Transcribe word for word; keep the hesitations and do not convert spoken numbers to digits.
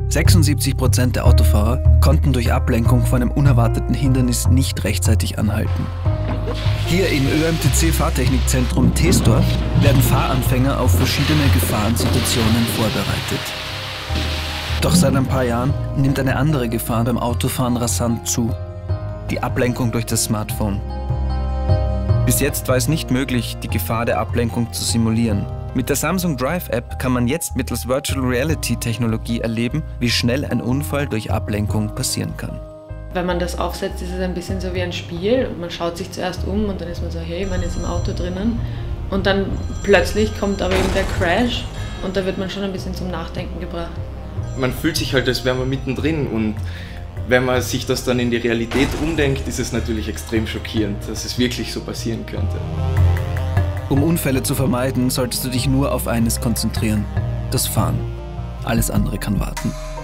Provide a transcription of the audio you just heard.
sechsundsiebzig Prozent der Autofahrer konnten durch Ablenkung von einem unerwarteten Hindernis nicht rechtzeitig anhalten. Hier im ÖMTC-Fahrtechnikzentrum T-Store werden Fahranfänger auf verschiedene Gefahrensituationen vorbereitet. Doch seit ein paar Jahren nimmt eine andere Gefahr beim Autofahren rasant zu: die Ablenkung durch das Smartphone. Bis jetzt war es nicht möglich, die Gefahr der Ablenkung zu simulieren. Mit der Samsung Drive App kann man jetzt mittels Virtual Reality Technologie erleben, wie schnell ein Unfall durch Ablenkung passieren kann. Wenn man das aufsetzt, ist es ein bisschen so wie ein Spiel. Man schaut sich zuerst um und dann ist man so, hey, man ist im Auto drinnen. Und dann plötzlich kommt aber eben der Crash und da wird man schon ein bisschen zum Nachdenken gebracht. Man fühlt sich halt, als wäre man mittendrin, und wenn man sich das dann in die Realität umdenkt, ist es natürlich extrem schockierend, dass es wirklich so passieren könnte. Um Unfälle zu vermeiden, solltest du dich nur auf eines konzentrieren: das Fahren. Alles andere kann warten.